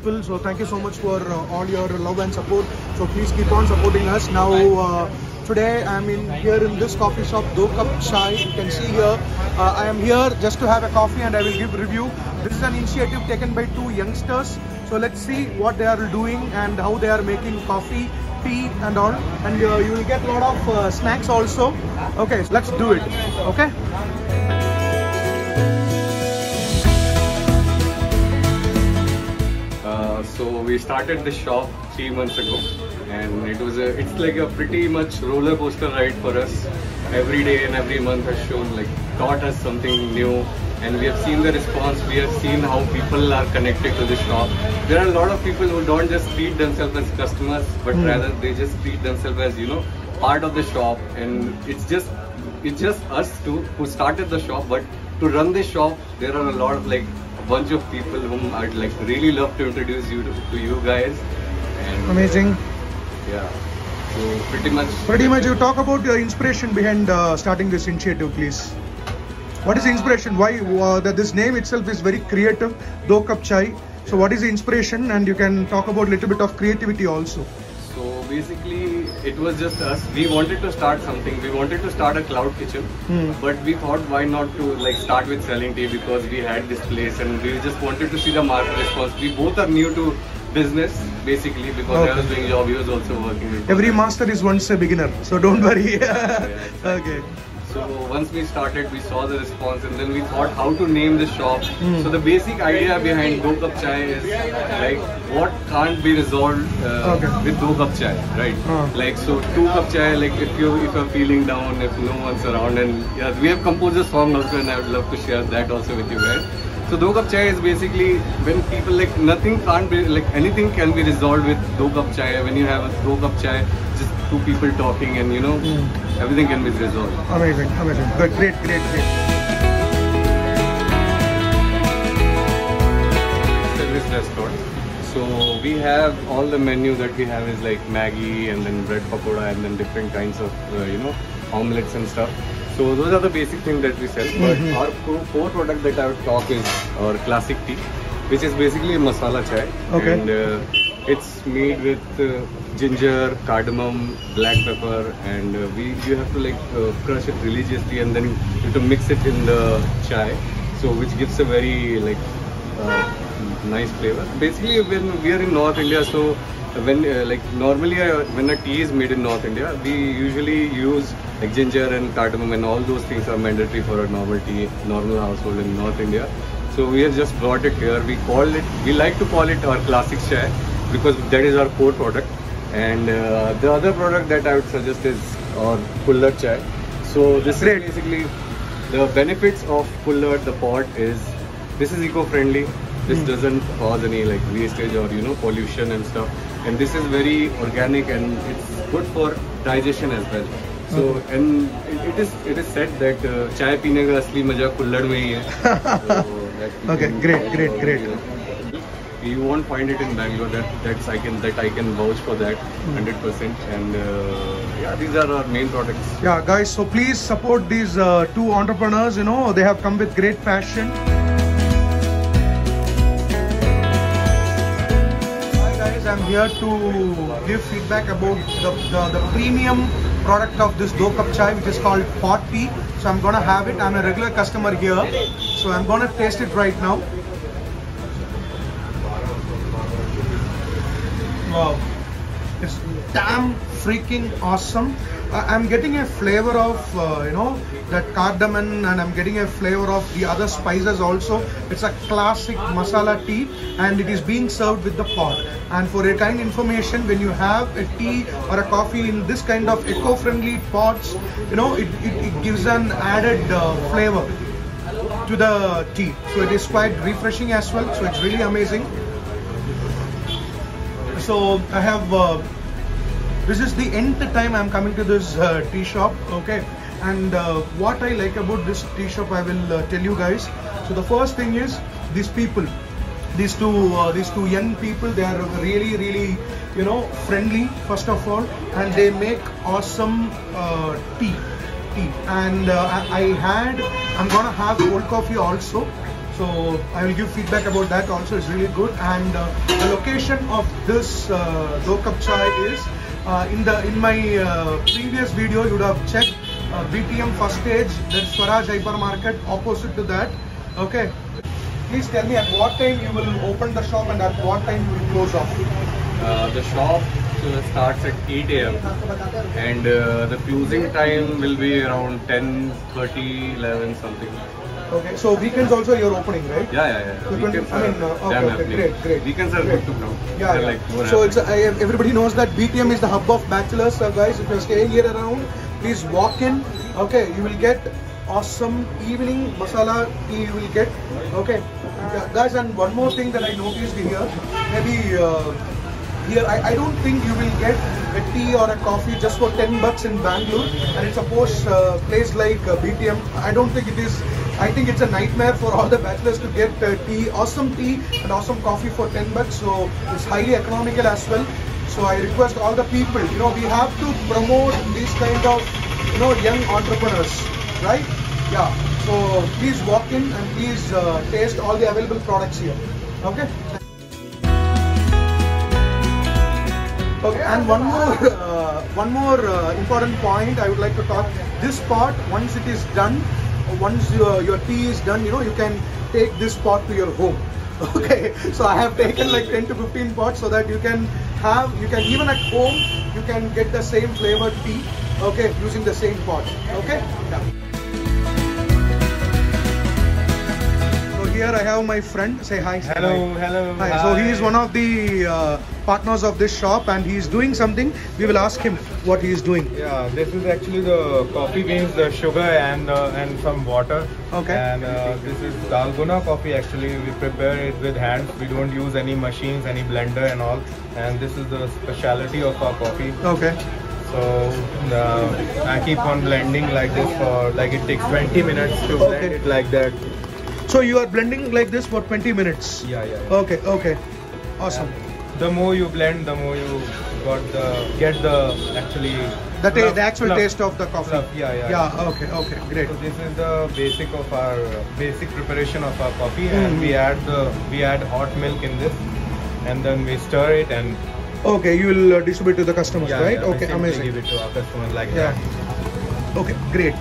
people. So thank you so much for all your love and support. So please keep on supporting us. Now today I'm here in this coffee shop, Do Cup Chai. You can see here I am here just to have a coffee and I will give review. This is an initiative taken by two youngsters. So let's see what they are doing and how they are making coffee, tea and all. And you will get a lot of snacks also. Okay, so let's do it. Okay. So we started the shop 3 months ago, and it's like a pretty much roller coaster ride for us. Every day and every month has taught us something new, and we have seen the response. We have seen how people are connected to the shop. There are a lot of people who don't just treat themselves as customers, but rather they just treat themselves as part of the shop. And it's just us two who started the shop, but to run the shop there are a lot of a bunch of people whom I'd really love to introduce you to you guys. And amazing. Yeah. So pretty much you talk about your inspiration behind starting this initiative, please. What is the inspiration? Why this name itself is very creative, Do Cup Chai. So what is the inspiration? And you can talk about a little bit of creativity also. So basically it was just us. We wanted to start something. We wanted to start a cloud kitchen, but we thought why not to start with selling tea, because we had this place and we just wanted to see the market response. We both are new to business basically, because I was doing job, he was also working. Every master is once a beginner, so don't worry. Okay. So once we started, we saw the response, and then we thought how to name the shop. So the basic idea behind Do Cup Chai is what can't be resolved with Do Cup Chai, right? So 2 cup chai, if you're feeling down, if no one's around, and yeah, we have composed a song also, and I would love to share that also with you guys. So Do Cup Chai is basically when people nothing can't be anything can be resolved with Do Cup Chai. When you have a Do Cup Chai, just 2 people talking, and everything can be resolved. Amazing. Good, great. Service restaurant. So we have all the menu that we have is Maggi, and then bread pakoda, and then different kinds of omelets and stuff. So those are the basic things that we sell. But our core product that I would talk is our classic tea, which is basically a masala chai. Okay. And it's made with ginger, cardamom, black pepper, and you have to crush it religiously, and then you have to mix it in the chai. So which gives a very nice flavor. Basically, when we are in North India, so when normally when a tea is made in North India, we usually use ginger and cardamom, and all those things are mandatory for a normal household in North India. So we have just brought it here. We like to call it our classic chai, because that is our core product. And the other product that I would suggest is our Kullad chai. So this is basically the benefits of Kullad. The pot is, this is eco-friendly. This doesn't cause any wastage or pollution and stuff. And this is very organic, and it's good for digestion as well. So and it is said that chai पीने का असली मजा कुल्हड़ में ही है. Okay, great. You won't find it in Bangalore. That I can vouch for that 100%. And yeah, these are our main products. Yeah, guys. So please support these 2 entrepreneurs. They have come with great passion. Hi guys, I'm here to give feedback about the premium product of this Do Cup Chai, which is called pot tea. So I'm gonna have it. I'm a regular customer here, so I'm gonna taste it right now. Wow, it's damn freaking awesome. I'm getting a flavor of that cardamom, and I'm getting a flavor of the other spices also. It's a classic masala tea, and it is being served with the pot. And for a kind information, when you have a tea or a coffee in this kind of eco-friendly pots, it gives an added flavor to the tea. So it is quite refreshing as well. So it's really amazing. So I have this is the nth time I'm coming to this tea shop. Okay, and what I like about this tea shop, I will tell you guys. So the first thing is these people, these two young people. They are really friendly first of all, and they make awesome tea. And I'm gonna have cold coffee also. So I will give feedback about that also. It's really good. And the location of this Do Cup Chai is in my previous video. You would have checked BTM first stage. There's Swaraj Hypermarket opposite to that. Okay. Please tell me at what time you will open the shop and at what time you will close off. The shop starts at 8 a.m. and the closing time will be around 10:30, 11 something. Okay, so weekends also you're opening, right? Yeah. So Weekends okay, great. Weekends are good to come. Yeah. Like So it's everybody knows that BTM is the hub of bachelors. So guys, if you're staying here around, please walk in. Okay, you will get awesome evening masala tea. You will get. Okay, guys, and one more thing that I noticed here, maybe here I don't think you will get a tea or a coffee just for 10 bucks in Bangalore, and it's a post place like BTM. I don't think it is. I think it's a nightmare for all the bachelors to get awesome tea and awesome coffee for 10 bucks. So it's highly economical as well. So I request all the people, we have to promote these kind of, young entrepreneurs, right? Yeah. So please walk in and please taste all the available products here. Okay. Okay, and one more important point I would like to talk. This pot, once it is done, once your tea is done, you can take this pot to your home. Okay, so I have taken like 10 to 15 pots so that you can even at home you can get the same flavored tea. Okay, using the same pot. Okay. Yeah. Here I have my friend. Say hi. Hello. Hi. So he is one of the partners of this shop, and he is doing something. We will ask him what he is doing. Yeah, this is actually the coffee beans, the sugar and some water. Okay. And this is Dalgona coffee. Actually, we prepare it with hands. We don't use any machines, any blender and all. And this is the specialty of our coffee. Okay. So I keep on blending like this for it takes 20 minutes to blend it like that. So you are blending like this for 20 minutes? Yeah. Okay. Awesome. And the more you blend, the more you get the actual taste of the coffee. Yeah. Okay, great. So this is the basic preparation of our coffee, and we add hot milk in this, and then we stir it and. Okay, you will distribute to the customers, right? Yeah, okay, amazing. Give it to our customers like that. Okay, great.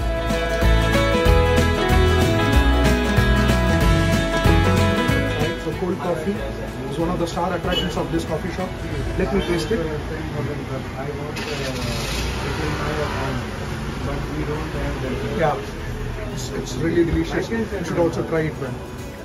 So cold coffee is one of the star attractions of this coffee shop. Let me taste it. Yeah, it's really delicious. You should also try it, man.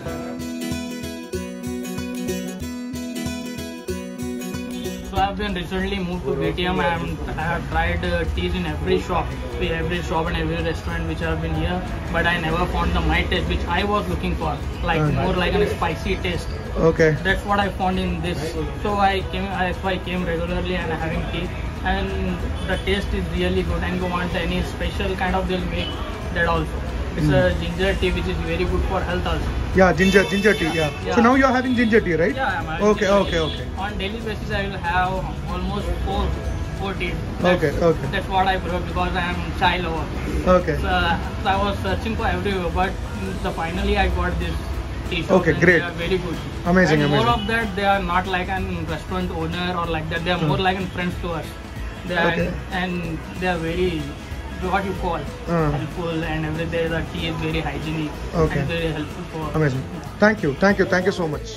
So I have been recently moved to BTM and I have tried teas in every shop and every restaurant which I have been here, but I never found the my taste which I was looking for, more like a spicy taste. Okay. That's what I found in this. So that's why I came regularly and having tea, and the taste is really good. And you want any special kind of, they'll make that also. It's a ginger tea which is very good for health also. Yeah, ginger tea. Yeah. So now you are having ginger tea, right? Yeah, I'm having Okay. On daily basis, I will have almost four teas. Okay. That's what I prefer because I am chai lover. Okay. So I was searching for everywhere, but finally I got this tea shop. Okay, great. They are very good. Amazing. More of that, they are not like a restaurant owner or like that. They are more like friends to us. They are, and they are very, what you call, helpful, and every day the tea is very hygienic and very helpful for. Amazing. Thank you so much.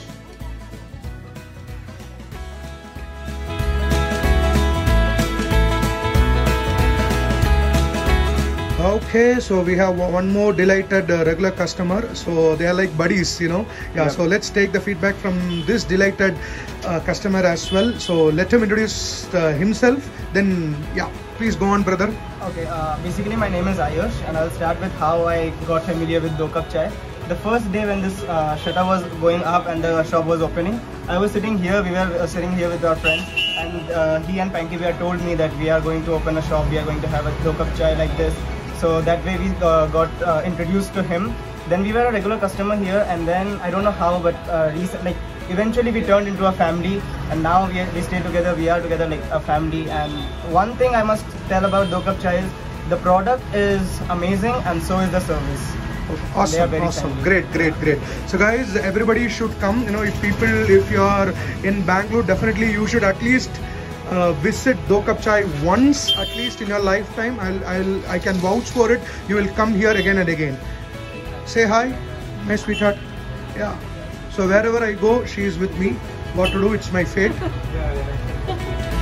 Okay, so we have one more delighted regular customer. So they are like buddies, Yeah. So let's take the feedback from this delighted customer as well. So let him introduce himself. Then, please go on, brother. Okay, basically my name is Ayush, and I'll start with how I got familiar with Do Cup Chai. The first day when this shutter was going up and the shop was opening, I was sitting here. We were sitting here with our friends, and he and Panky were told me that we are going to open a shop. We are going to have a Do Cup Chai like this. So that way we got introduced to him. Then we were a regular customer here, and then I don't know how, but eventually we turned into a family, and now we stay together. We are together like a family. And one thing I must tell about Do Cup Chai is the product is amazing, and so is the service. Awesome, very awesome, friendly. great. So guys, everybody should come. You know, if you are in Bangalore, definitely you should at least visit Do Cup Chai once at least in your lifetime. I can vouch for it. You will come here again and again. Say hi, my sweetheart. Yeah. So wherever I go, she is with me. What to do? It's my fate.